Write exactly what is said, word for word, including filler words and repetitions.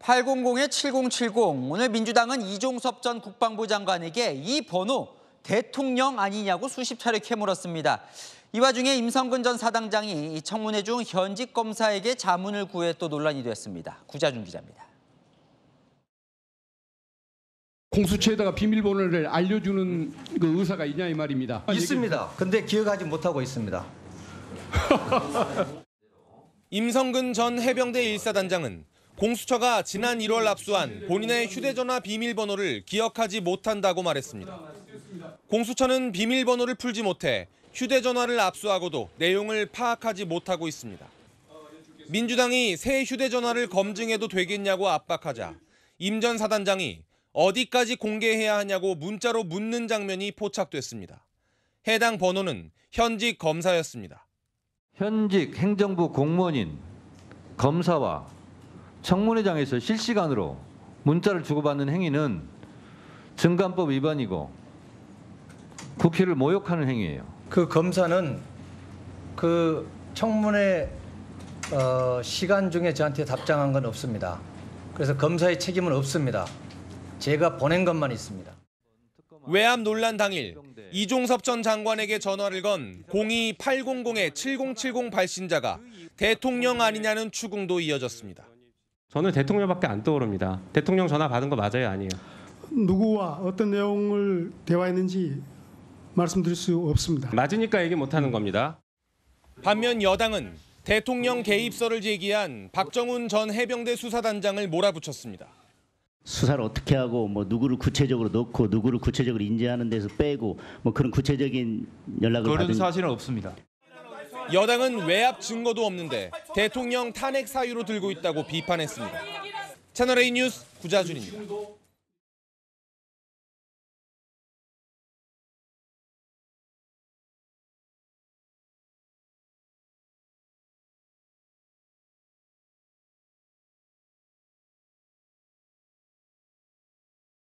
팔공공 칠공칠공. 오늘 민주당은 이종섭 전 국방부 장관에게 이 번호 대통령 아니냐고 수십 차례 캐물었습니다. 이 와중에 임성근 전 사당장이 청문회 중 현직 검사에게 자문을 구해 또 논란이 됐습니다. 구자준 기자입니다. 공수처에다가 비밀번호를 알려주는 그 의사가 있냐 이 말입니다. 있습니다. 근데 기억하지 못하고 있습니다. 임성근 전 해병대 일 사단장은 공수처가 지난 일월 압수한 본인의 휴대전화 비밀번호를 기억하지 못한다고 말했습니다. 공수처는 비밀번호를 풀지 못해 휴대전화를 압수하고도 내용을 파악하지 못하고 있습니다. 민주당이 새 휴대전화를 검증해도 되겠냐고 압박하자 임 전 사단장이 어디까지 공개해야 하냐고 문자로 묻는 장면이 포착됐습니다. 해당 번호는 현직 검사였습니다. 현직 행정부 공무원인 검사와 청문회장에서 실시간으로 문자를 주고받는 행위는 증감법 위반이고 국회를 모욕하는 행위예요. 그 검사는 그 청문회 어, 시간 중에 저한테 답장한 건 없습니다. 그래서 검사의 책임은 없습니다. 제가 보낸 것만 있습니다. 외압 논란 당일 이종섭 전 장관에게 전화를 건 공이 팔공공 칠공칠공 발신자가 대통령 아니냐는 추궁도 이어졌습니다. 저는 대통령밖에 안 떠오릅니다. 대통령 전화 받은 거 맞아요, 아니에요? 누구와 어떤 내용을 대화했는지 말씀드릴 수 없습니다. 맞으니까 얘기 못하는 겁니다. 반면 여당은 대통령 개입설을 제기한 박정훈 전 해병대 수사단장을 몰아붙였습니다. 수사를 어떻게 하고 뭐 누구를 구체적으로 넣고 누구를 구체적으로 인지하는 데서 빼고 뭐 그런 구체적인 연락을 그런 받은 사실은 없습니다. 여당은 외압 증거도 없는데 대통령 탄핵 사유로 들고 있다고 비판했습니다. 채널A 뉴스 구자준입니다.